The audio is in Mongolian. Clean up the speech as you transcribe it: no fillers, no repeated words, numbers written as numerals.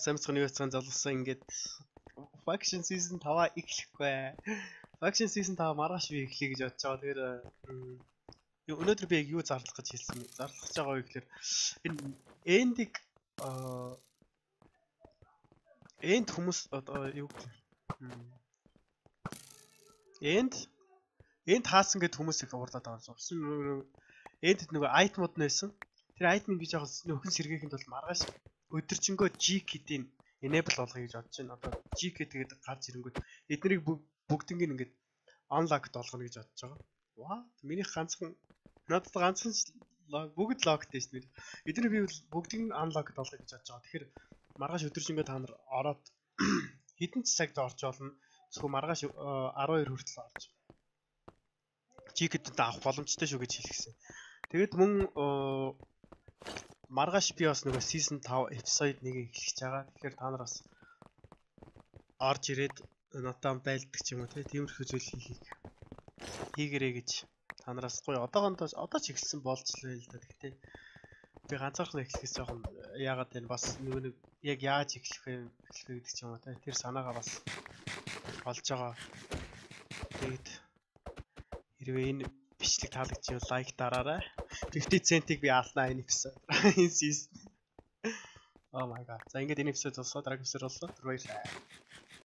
Самцхан юу яцхан залгасан ингээд Faction Season 5 эхлэхгүй. Faction Season 5 маргааш би эхлэе гэж бодож байгаа. Тэгэхээр өнөөдөр би яг юу зарлах гэж хэлсэн бэ? Зарлах гэж байгаа юу гэхээр энэ эндиг энд хүмүүс одоо юу энд хаасан гэд хүмүүс их уурлаад байгаа юм. Энд нөгөө айтмууд нээсэн. Тэр айтмыг би жоохон нөхөн сэргээхэд бол маргааш өдөржингөө G-kit-ийн enable болгоё гэж бодож байна. Одоо G-kit тэгээд гарч ирэнгүүт эднийг бүгднийг ингээд unlocked болгоно гэж бодож байгаа. Ваа, миний ганцхан надад ганцхан бүгд locked шүү дээ. Эднийг би бүгдийг unlocked болгоё гэж бодож байгаа. Тэгэхээр маргааш өдөржингөө та нар ороод хэдэн цагт орж болно. Зөвхөн маргааш 12 хүртэл орж G-kit-тэй авах боломжтой шүү гэж хэлсэн. Тэгэд мөн маргааш би бас нөгөө season 5 episode 1-ийг эхлэж байгаа. Тэгэхээр та нар бас орж ирээд нотон байлдаг ч юм уу тиймэрхүү зүйл хийгэрэй гэж та нараас гоё одоо ч эхэлсэн болцлоо л да. Гэхдээ би ганцаархан эхлэхээс жоохон яагаад энэ бас нэг яг яаж эхлэх вэ гэдэг ч юм уу тэр санаагаа бас олж байгаа. Тэгээд хэрвээ энэ бичлэг таалагдчихвал лайк дараарай. 50 центиг би алднаа энэ episode. Энэ season. Oh my god. За ингээд энэ episode болсоо дараагийн episode болсоо. Баярлалаа.